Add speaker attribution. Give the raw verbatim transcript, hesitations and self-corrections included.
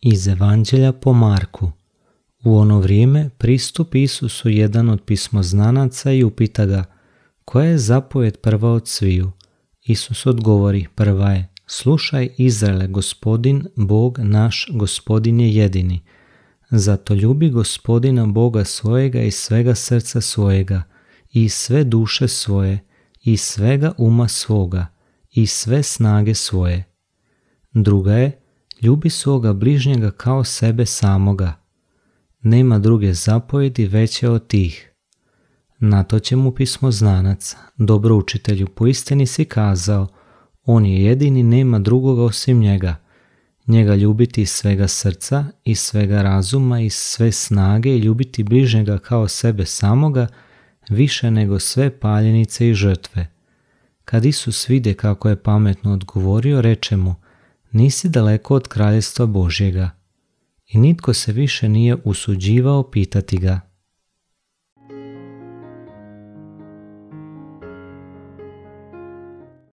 Speaker 1: Iz Evanđelja po Marku. U ono vrijeme pristupi Isusu jedan od pismoznanaca i upita ga: koja je zapovjed prva od sviju? Isus odgovori: prva je: slušaj Izraele, Gospodin Bog naš, Gospodin je jedini. Zato ljubi Gospodina Boga svojega iz svega srca svojega, i sve duše svoje, i svega uma svoga, i sve snage svoje. Druga je: ljubi svoga bližnjega kao sebe samoga. Nema druge zapovjedi veće od tih. Na to će mu pismoznanac: dobro učitelju, po istini si kazao, on je jedini, nema drugoga osim njega. Njega ljubiti iz svega srca, iz svega razuma, iz sve snage i ljubiti bližnjega kao sebe samoga, više nego sve paljenice i žrtve. Kad Isus vide kako je pametno odgovorio, reče mu: nisi daleko od kraljevstva Božjega. I nitko se više nije usuđivao pitati ga.